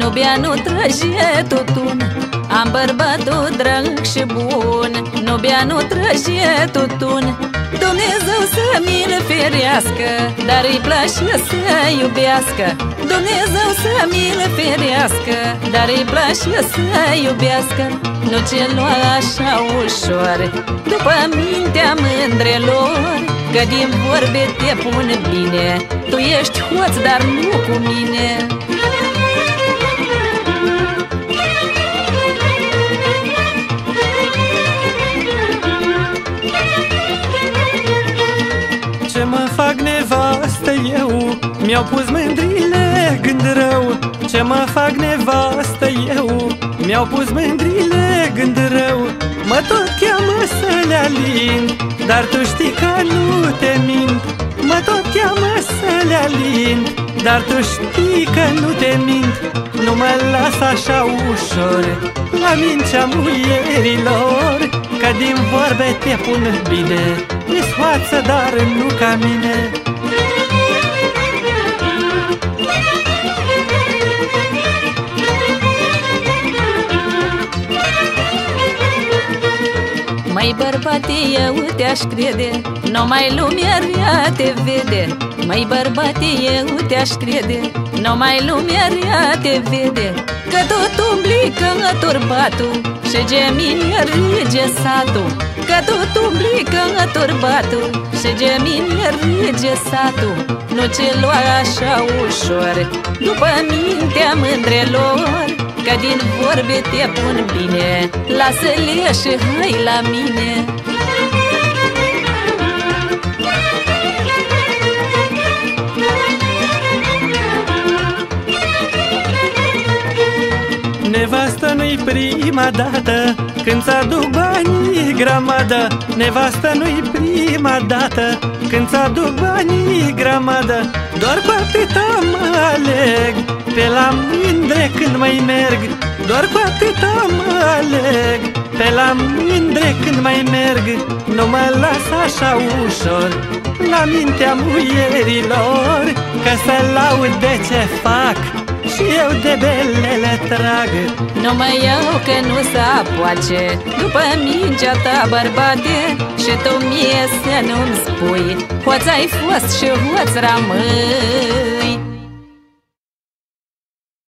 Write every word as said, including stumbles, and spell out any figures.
Nu bea, nu trăge tutun, am bărbatul drag și bun. Nu bea, nu trăge tutun, Dumnezeu să mi-l ferească, dar îi place să iubească. Dumnezeu să mi-l ferească, dar îi place să iubească. Nu ce lua așa ușor după mintea mândrelor, că din vorbe te pun bine. Tu ești hoț, dar nu cu mine. Ce mă fac nevastă eu, mi-au pus mândrile gând rău. Ce mă fac nevastă eu, mi-au pus mândrile gând rău. Mă tot cheamă să le alin, dar tu știi că nu te mint. Mă tot cheamă să le alin, dar tu știi că nu te mint. Nu mă las așa ușor la mincea muierilor, că din vorbe te pun bine. Ești hoață, dar nu ca mine. Măi bărbate, eu te-aș crede, numai lumea rea te vede. Măi bărbate, eu te-aș crede, numai lumea rea te vede. Că tot umbli ca turbatul și gemini rige satul. Că tot umbli ca turbatul și gemini rige satul. Nu ce lua așa ușor după mintea mândrelor, că din vorbe te pun bine. Lasă-le și hai la mine. Nevastă nu-i prima dată când ți-aduc banii grămadă. Nevastă nu-i prima dată când ți-aduc banii grămadă. Doar cu atâta mă aleg pe la mândre când mai merg. Doar cu atâta mă aleg pe la mândre când mai merg. Nu mă las așa ușor la mintea muierilor, că să laud de ce fac și eu de belele trag. Nu mă iau că nu se apoace după mingea ta, bărbate, și tu mie să nu-mi spui hoț ai fost și hoț rămâi.